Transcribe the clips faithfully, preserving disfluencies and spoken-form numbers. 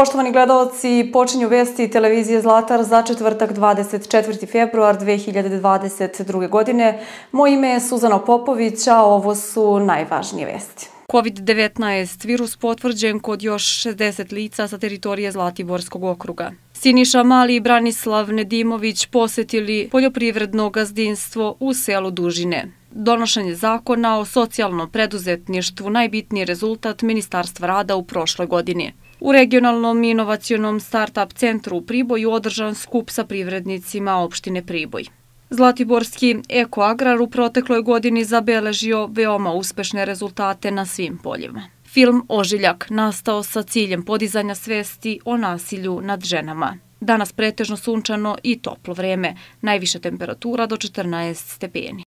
Poštovani gledalci, počinju vesti televizije Zlatar za četvrtak dvadeset četvrti februar dve hiljade dvadeset druge. godine. Moje ime je Suzana Popović, a ovo su najvažnije vesti. kovid devetnaest virus potvrđen kod još šezdeset lica sa teritorije Zlatiborskog okruga. Siniša Mali i Branislav Nedimović posetili poljoprivredno gazdinstvo u selu Dužine. Donošenje zakona o socijalnom preduzetništvu najbitniji rezultat Ministarstva rada u prošloj godini. U regionalnom inovacionom start-up centru u Priboju održan skup sa privrednicima opštine Priboj. Zlatiborski ekoagrar u protekloj godini zabeležio veoma uspešne rezultate na svim poljima. Film Ožiljak nastao sa ciljem podizanja svesti o nasilju nad ženama. Danas pretežno sunčano i toplo vreme, najviša temperatura do četrnaest stepeni.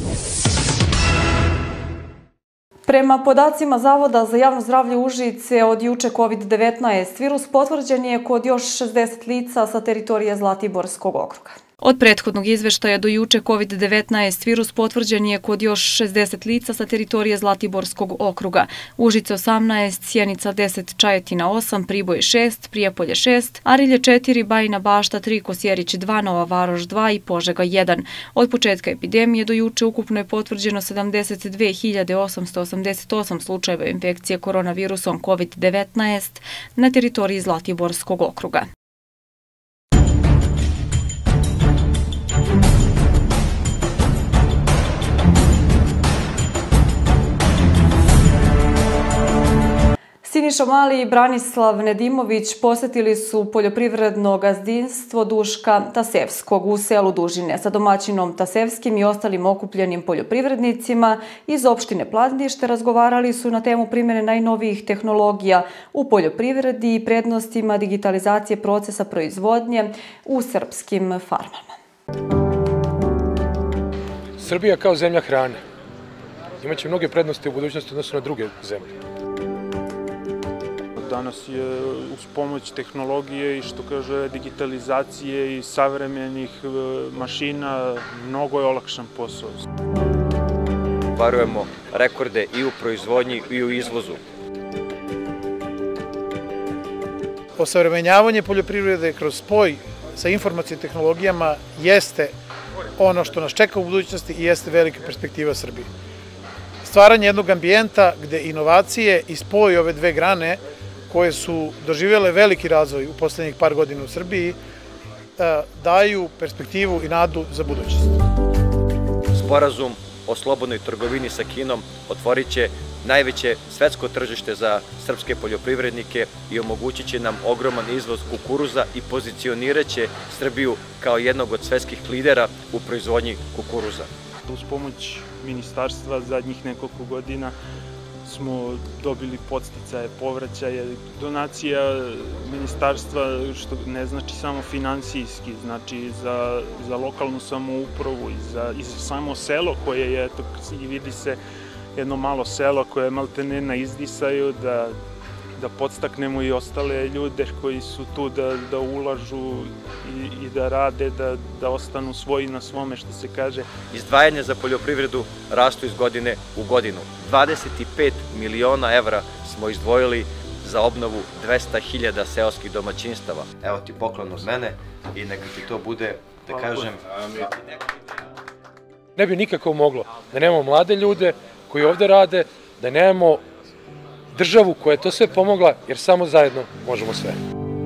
Prema podacima Zavoda za javno zdravlje Užice, od juče kovid devetnaest virus potvrđen je kod još šezdeset lica sa teritorije Zlatiborskog okruga. Od prethodnog izveštaja do juče kovid devetnaest virus potvrđen je kod još šezdeset lica sa teritorije Zlatiborskog okruga. Užice osamnaest, Sjenica deset, Čajetina osam, Priboj šest, Prijepolje šest, Arilje četiri, Bajina Bašta tri, Kosjerić dva, Nova Varoš dva i Požega jedan. Od početka epidemije do juče ukupno je potvrđeno sedamdeset dve hiljade osamsto osamdeset osam slučajeva infekcije koronavirusom kovid devetnaest na teritoriji Zlatiborskog okruga. Siniša Mali i Branislav Nedimović posetili su poljoprivredno gazdinstvo Duška Tasevskog u selu Dužine sa domaćinom Tasevskim i ostalim okupljenim poljoprivrednicima iz opštine Plandište. Razgovarali su na temu primjene najnovijih tehnologija u poljoprivredi i prednostima digitalizacije procesa proizvodnje u srpskim farmama. Srbija kao zemlja hrane imaće mnoge prednosti u budućnosti odnosno na druge zemlje. Danas je uz pomoć tehnologije i što kaže digitalizacije i savremenih mašina mnogo je olakšan posao. Varujemo rekorde i u proizvodnji i u izvozu. Osavremenjavanje poljoprivrede kroz spoj sa informacijnim tehnologijama jeste ono što nas čeka u budućnosti i jeste velika perspektiva Srbije. Stvaranje jednog ambijenta gde inovacije i spoj ove dve grane koje su doživjele veliki razvoj u poslednjih par godina u Srbiji, daju perspektivu i nadu za budućnost. Sporazum o slobodnoj trgovini sa Kinom otvorit će najveće svetsko tržište za srpske poljoprivrednike i omogućit će nam ogroman izvoz kukuruza i pozicionirat će Srbiju kao jednog od svetskih lidera u proizvodnji kukuruza. Uz pomoć ministarstva zadnjih nekoliko godina smo dobili podsticaje, povraćaje, donacija ministarstva, što ne znači samo finansijski, znači za, za lokalnu samoupravu i za, i za samo selo koje je, eto, i vidi se jedno malo selo koje je maltene na izdisaju, da, da podstaknemo i ostale ljude koji su tu da, da ulažu i, i da rade, da, da ostanu svoji na svome, što se kaže. Izdvajanje za poljoprivredu rastu iz godine u godinu. dvadeset pet miliona evra smo izdvojili za obnovu dvesta hiljada seoskih domaćinstava. Evo ti poklon od mene i neka ti to bude, da kažem... Ne bi nikako moglo da nemamo mlade ljude koji ovde rade, da nemamo državu koja je to sve pomogla, jer samo zajedno možemo sve.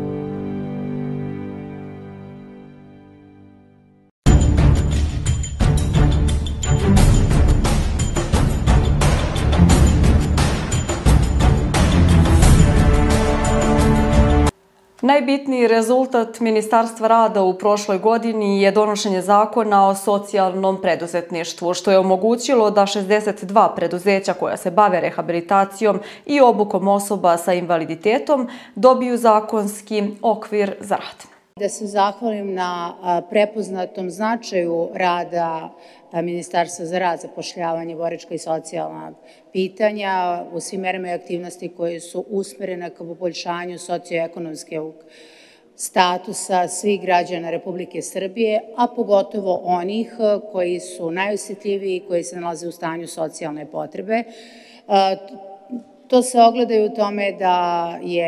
Najbitniji rezultat Ministarstva rada u prošloj godini je donošenje zakona o socijalnom preduzetništvu, što je omogućilo da šezdeset dva preduzeća koja se bave rehabilitacijom i obukom osoba sa invaliditetom dobiju zakonski okvir za rad. Da se zahvalim na prepoznatom značaju rada Ministarstva za rad, zapošljavanje, boračka i socijalna pitanja u svim merama i aktivnosti koje su usmerene ka poboljšanju socioekonomskog statusa svih građana Republike Srbije, a pogotovo onih koji su najosjetljiviji i koji se nalaze u stanju socijalne potrebe. To se ogleda i u tome da je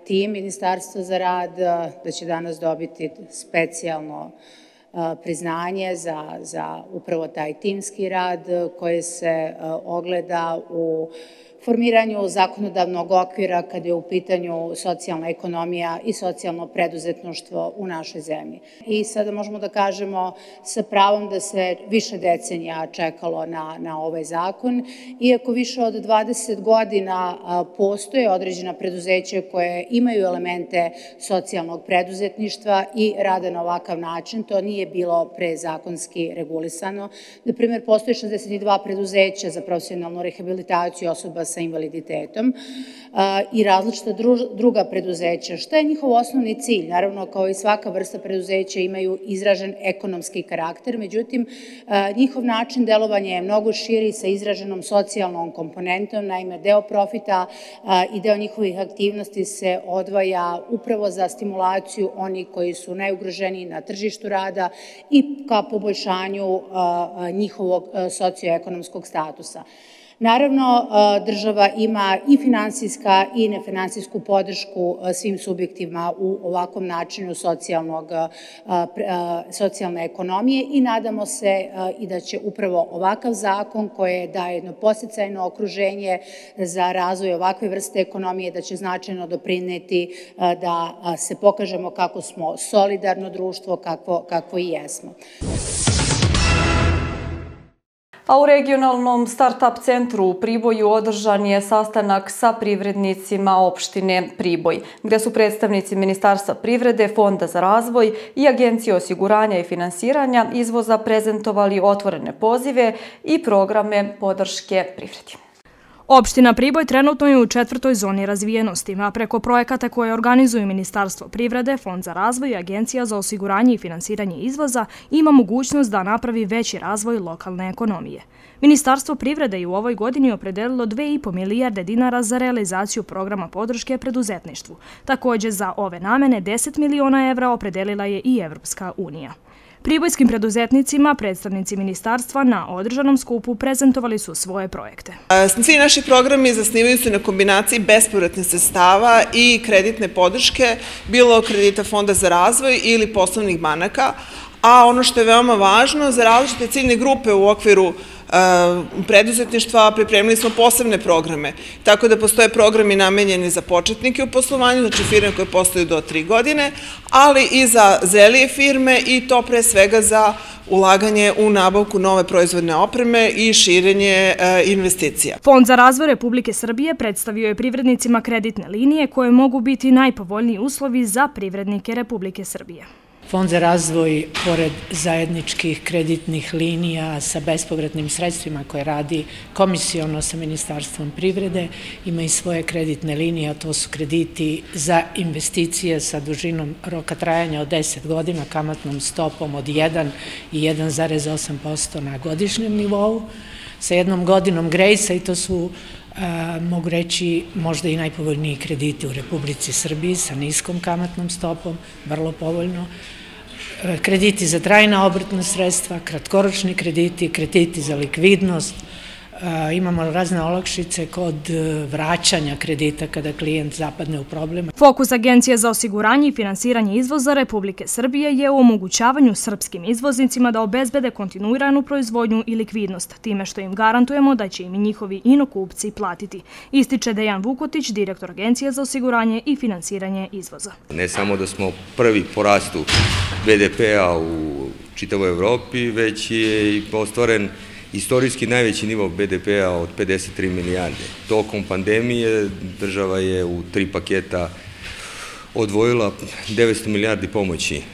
tim Ministarstva za rad, da će danas dobiti specijalno priznanje za, za upravo taj timski rad koji se ogleda u formiranju zakonodavnog okvira kada je u pitanju socijalna ekonomija i socijalno preduzetništvo u našoj zemlji. I sada možemo da kažemo sa pravom da se više decenija čekalo na, na ovaj zakon, iako više od dvadeset godina postoje određena preduzeća koje imaju elemente socijalnog preduzetništva i rade na ovakav način, to nije bilo prezakonski regulisano. Na primjer, postoje šezdeset dva preduzeća za profesionalnu rehabilitaciju osoba sa invaliditetom i različita druga preduzeća. Šta je njihov osnovni cilj? Naravno, kao i svaka vrsta preduzeća imaju izražen ekonomski karakter, međutim, njihov način delovanja je mnogo širi sa izraženom socijalnom komponentom, naime, deo profita i deo njihovih aktivnosti se odvaja upravo za stimulaciju onih koji su najugroženiji na tržištu rada i ka poboljšanju njihovog socioekonomskog statusa. Naravno, država ima i finansijska i nefinansijsku podršku svim subjektima u ovakvom načinu socijalne ekonomije i nadamo se i da će upravo ovakav zakon koji daje jedno podsticajno okruženje za razvoj ovakve vrste ekonomije, da će značajno doprineti da se pokažemo kako smo solidarno društvo, kakvo, kakvo i jesmo. A u regionalnom start-up centru u Priboju održan je sastanak sa privrednicima opštine Priboj, gde su predstavnici Ministarstva privrede, Fonda za razvoj i Agencije osiguranja i finansiranja izvoza prezentovali otvorene pozive i programe podrške privredi. Opština Priboj trenutno je u četvrtoj zoni razvijenosti, a preko projekata koje organizuju Ministarstvo privrede, Fond za razvoj i Agencija za osiguranje i finansiranje izvoza ima mogućnost da napravi veći razvoj lokalne ekonomije. Ministarstvo privrede je u ovoj godini opredelilo dve i po milijarde dinara za realizaciju programa podrške preduzetništvu. Također za ove namene deset miliona evra opredelila je i Evropska unija. Pribojskim preduzetnicima predstavnici ministarstva na održanom skupu prezentovali su svoje projekte. Svi naši programi zasnivaju se na kombinaciji bespovratnih sredstava i kreditne podrške, bilo kredita Fonda za razvoj ili poslovnih banaka, a ono što je veoma važno, za različite ciljne grupe u okviru preduzetništva pripremili smo posebne programe, tako da postoje programi namenjeni za početnike u poslovanju, znači firme koje posluju do tri godine, ali i za zrelije firme i to pre svega za ulaganje u nabavku nove proizvodne opreme i širenje investicija. Fond za razvoj Republike Srbije predstavio je privrednicima kreditne linije koje mogu biti najpovoljniji uslovi za privrednike Republike Srbije. Fond za razvoj, pored zajedničkih kreditnih linija sa bespovratnim sredstvima koje radi komisiono sa Ministarstvom privrede, ima i svoje kreditne linije, a to su krediti za investicije sa dužinom roka trajanja od deset godina, kamatnom stopom od jedan i jedan zarez osam posto na godišnjem nivou, sa jednom godinom grejsa i to su, mogu reći, možda i najpovoljniji krediti u Republici Srbiji sa niskom kamatnom stopom, vrlo povoljno. Krediti za trajna obrtna sredstva, kratkoročni krediti, krediti za likvidnost. Imamo razne olakšice kod vraćanja kredita kada klijent zapadne u problem. Fokus Agencije za osiguranje i finansiranje izvoza Republike Srbije je u omogućavanju srpskim izvoznicima da obezbede kontinuiranu proizvodnju i likvidnost, time što im garantujemo da će im i njihovi inokupci platiti, ističe Dejan Vukotić, direktor Agencije za osiguranje i finansiranje izvoza. Ne samo da smo prvi po rastu be de pe-a u čitavoj Evropi, već je i ostvaren istorijski najveći nivo be de pe-a od pedeset tri milijarde. Tokom pandemije država je u tri paketa odvojila devetsto milijardi pomoći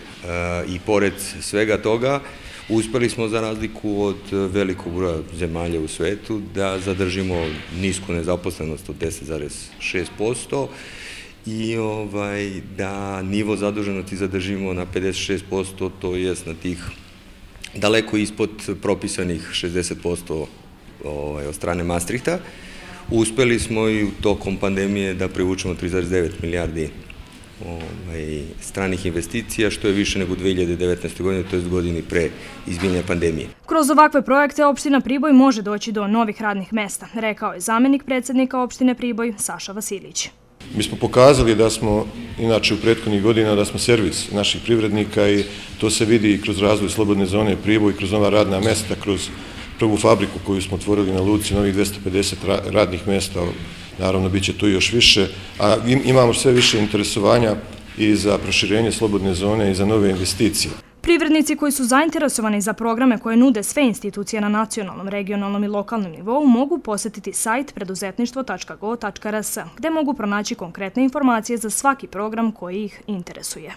i pored svega toga uspeli smo, za razliku od velikog broja zemalja u svetu, da zadržimo nisku nezaposlenost od deset zarez šest posto i da nivo zaduženosti zadržimo na pedeset šest posto, to jest na tih daleko ispod propisanih šezdeset posto od strane Maastrichta. Uspeli smo i tokom pandemije da privučemo tri zarez devet milijardi stranih investicija, što je više nego u dve hiljade devetnaestoj. godine, to je godini pre izbijanja pandemije. Kroz ovakve projekte opština Priboj može doći do novih radnih mesta, rekao je zamenik predsjednika opštine Priboj Saša Vasilić. Mi smo pokazali da smo, inače u prethodnih godina, da smo servis naših privrednika i to se vidi i kroz razvoj slobodne zone Priboj, kroz nova radna mesta, kroz prvu fabriku koju smo otvorili na Luci, novih dvesta pedeset radnih mesta, naravno bit će tu još više, a imamo sve više interesovanja i za proširenje slobodne zone i za nove investicije. Privrednici koji su zainteresovani za programe koje nude sve institucije na nacionalnom, regionalnom i lokalnom nivou mogu posjetiti sajt preduzetništvo tačka go tačka er es, gde mogu pronaći konkretne informacije za svaki program koji ih interesuje.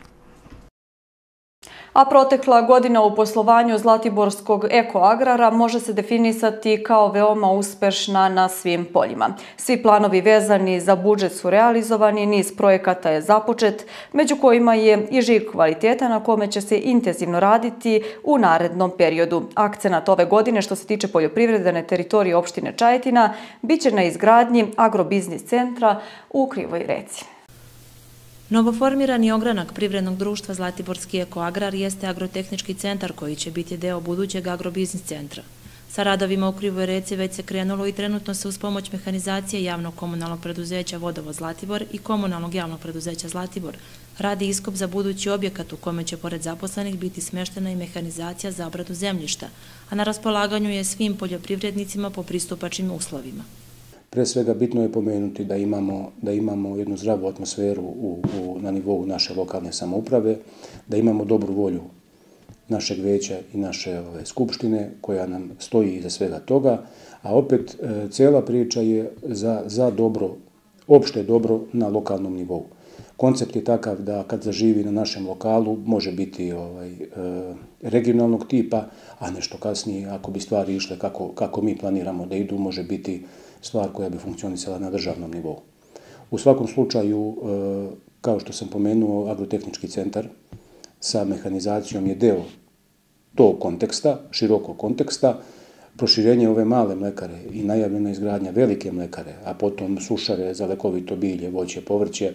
A protekla godina u poslovanju Zlatiborskog ekoagrara može se definisati kao veoma uspešna na svim poljima. Svi planovi vezani za budžet su realizovani, niz projekata je započet, među kojima je i žig kvaliteta na kome će se intenzivno raditi u narednom periodu. Akcenat ove godine što se tiče poljoprivrede na teritoriji opštine Čajetina biće na izgradnji agrobiznis centra u Krivoj Reci. Novoformirani ogranak privrednog društva Zlatiborski ekoagrar jeste agrotehnički centar koji će biti deo budućeg agrobiznis centra. Sa radovima u Krivoj Reci već se krenulo i trenutno se uz pomoć mehanizacije javnog komunalnog preduzeća Vodovod Zlatibor i komunalnog javnog preduzeća Zlatibor radi iskop za budući objekat u kome će pored zaposlenih biti smeštena i mehanizacija za obradu zemljišta, a na raspolaganju je svim poljoprivrednicima po pristupačnim uslovima. Pre svega bitno je pomenuti da imamo, da imamo jednu zdravu atmosferu u, u, na nivou naše lokalne samouprave, da imamo dobru volju našeg veća i naše ove, skupštine koja nam stoji iza svega toga, a opet e, cela priča je za, za dobro, opšte dobro na lokalnom nivou. Koncept je takav da kad zaživi na našem lokalu može biti ovaj, e, regionalnog tipa, a nešto kasnije ako bi stvari išle kako, kako mi planiramo da idu, može biti stvar koja bi funkcionisala na državnom nivou. U svakom slučaju, kao što sam pomenuo, agrotehnički centar sa mehanizacijom je deo tog konteksta, širokog konteksta, proširenje ove male mlekare i najavljena izgradnja velike mlekare, a potom sušare za lekovito bilje, voće, povrće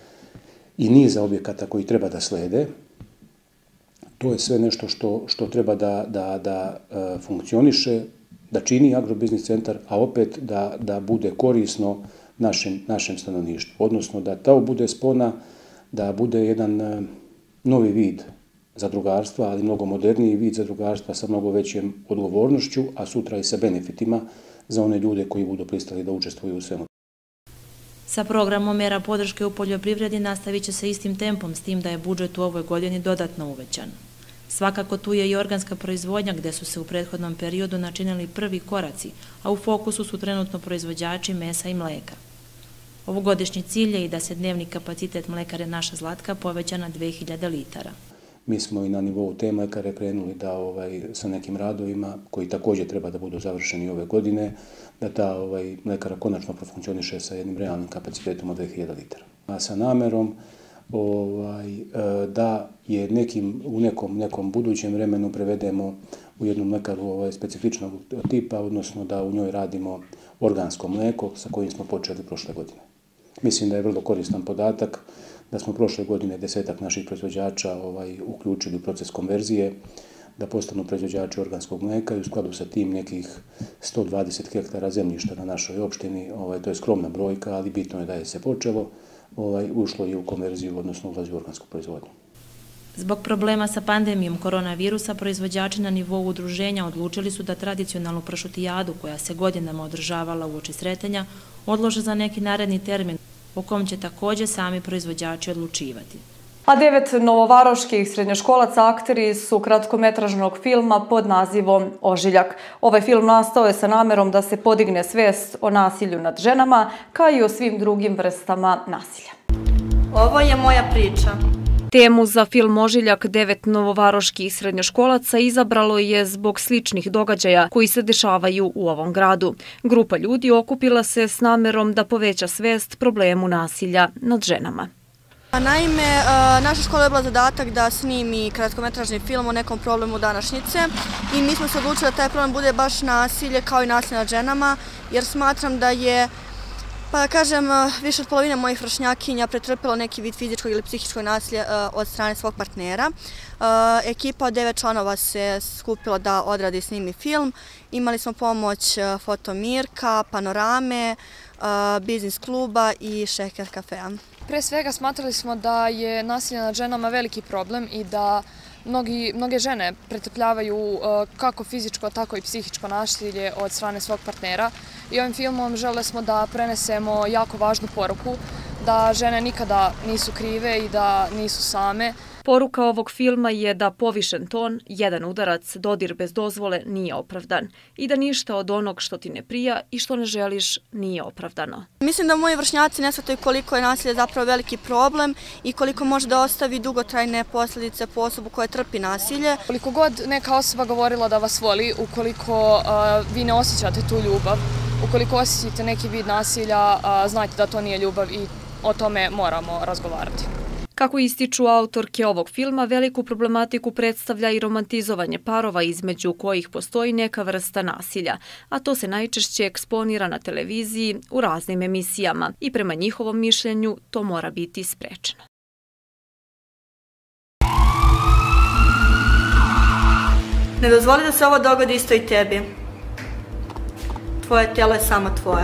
i niza objekata koji treba da slede. To je sve nešto što, što treba da, da, da funkcioniše, da čini agrobiznis centar, a opet da, da bude korisno našem, našem stanovništvu. Odnosno da to bude spona, da bude jedan novi vid zadrugarstva, ali mnogo moderniji vid zadrugarstva sa mnogo većom odgovornošću, a sutra i sa benefitima za one ljude koji budu pristali da učestvuju u svemu. Sa programom mera podrške u poljoprivredi nastavit će se istim tempom, s tim da je budžet u ovoj godini dodatno uvećan. Svakako tu je i organska proizvodnja gde su se u prethodnom periodu načinili prvi koraci, a u fokusu su trenutno proizvođači mesa i mleka. Ovogodišnji cilj je i da se dnevni kapacitet mlekare Naša Zlatka poveća na dve hiljade litara. Mi smo i na nivou te mlekare krenuli da ovaj, sa nekim radovima koji također treba da budu završeni ove godine, da ta ovaj, mlekara konačno profunkcioniše sa jednim realnim kapacitetom od dve hiljade litara. A sa namerom ovaj, da je nekim, u nekom, nekom budućem vremenu prevedemo u jednu mlekaru ovaj, specifičnog tipa, odnosno da u njoj radimo organsko mleko sa kojim smo počeli prošle godine. Mislim da je vrlo koristan podatak da smo prošle godine desetak naših proizvođača ovaj, uključili u proces konverzije, da postanu proizvođači organskog mleka i u skladu sa tim nekih sto dvadeset hektara zemljišta na našoj opštini, ovaj, to je skromna brojka, ali bitno je da je se počelo, ovaj, ušlo je u konverziju, odnosno ulazi u organsku proizvodnju. Zbog problema sa pandemijom koronavirusa, proizvođači na nivou udruženja odlučili su da tradicionalnu pršutijadu, koja se godinama održavala uoči Sretenja, odlože za neki naredni termin, o kom će također sami proizvođači odlučivati. A devet novovaroških srednjoškolaca akteri su kratkometražnog filma pod nazivom Ožiljak. Ovaj film nastao je sa namerom da se podigne svest o nasilju nad ženama, kao i o svim drugim vrstama nasilja. Ovo je moja priča. Temu za film Ožiljak devet novovaroških srednjoškolaca izabralo je zbog sličnih događaja koji se dešavaju u ovom gradu. Grupa ljudi okupila se s namerom da poveća svest problemu nasilja nad ženama. Naime, naša škola je bila zadatak da snimi kratkometražni film o nekom problemu današnjice i mi smo se odlučili da taj problem bude baš nasilje kao i nasilje nad ženama, jer smatram da je, pa da kažem, više od polovine mojih vršnjakinja pretrpelo neki vid fizičkog ili psihičkog nasilja od strane svog partnera. Ekipa od devet članova se skupila da odradi i snimi film. Imali smo pomoć fotomirka, panorame, biznis kluba i Šeker kafea. Pre svega smatrali smo da je nasilje nad ženama veliki problem i da mnogi, mnoge žene pretrpljavaju kako fizičko, tako i psihičko nasilje od strane svog partnera. I ovim filmom žele smo da prenesemo jako važnu poruku, da žene nikada nisu krive i da nisu same. Poruka ovog filma je da povišen ton, jedan udarac, dodir bez dozvole nije opravdan i da ništa od onog što ti ne prija i što ne želiš nije opravdano. Mislim da moji vršnjaci ne shvataju koliko je nasilje zapravo veliki problem i koliko može da ostavi dugotrajne posljedice po osobu koja trpi nasilje. Koliko god neka osoba govorila da vas voli, ukoliko vi ne osjećate tu ljubav, ukoliko osjećate neki vid nasilja, znajte da to nije ljubav i o tome moramo razgovarati. Kako ističu autorke ovog filma, veliku problematiku predstavlja i romantizovanje parova između kojih postoji neka vrsta nasilja, a to se najčešće eksponira na televiziji u raznim emisijama i prema njihovom mišljenju to mora biti sprečeno. Ne dozvoli da se ovo dogodi isto i tebi. Tvoje tijelo je samo tvoje.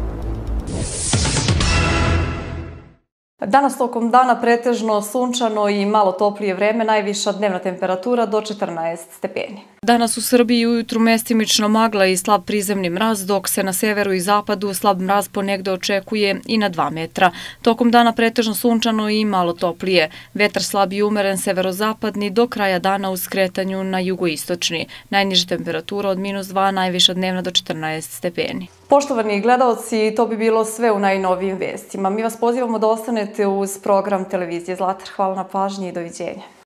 Danas tokom dana pretežno sunčano i malo toplije vreme, najviša dnevna temperatura do četrnaest stepeni. Danas u Srbiji ujutru mestimično magla i slab prizemni mraz, dok se na severu i zapadu slab mraz ponegde očekuje i na dva metra. Tokom dana pretežno sunčano i malo toplije. Vetar slab i umeren severozapadni, do kraja dana u skretanju na jugoistočni. Najniža temperatura od minus dva, najviša dnevna do četrnaest stepeni. Poštovani gledalci, to bi bilo sve u najnovijim vestima. Mi vas pozivamo da ostanete uz program televizije Zlatar. Hvala na pažnji i doviđenja.